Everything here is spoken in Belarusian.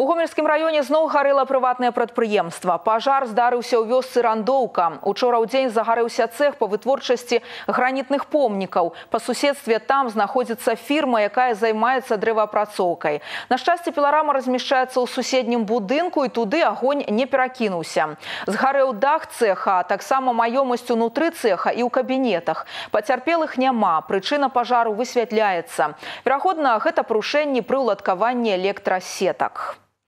У Гомельскім раёне зноў гарэла прыватнае прадпрыемства. Пажар здарыўся ў вёсцы Рандоўка. Учора ў дзень загарэўся цэх па вытворчасці гранітных помнікаў. Па суседстве там знаходзіцца фірма, якая займаецца дрэваапрацоўкай. На шчасце, піларама размяшчаецца ў суседнім будынку, і туды агонь не перакінуўся. Згарэў дах цеха, а таксама маёмасць унутры цеха і ў кабінетах. Пацярпелых няма, прычына пажару высвятляецца. Верагодна, гэта парушэнні пры ўладкаванні электрасетак.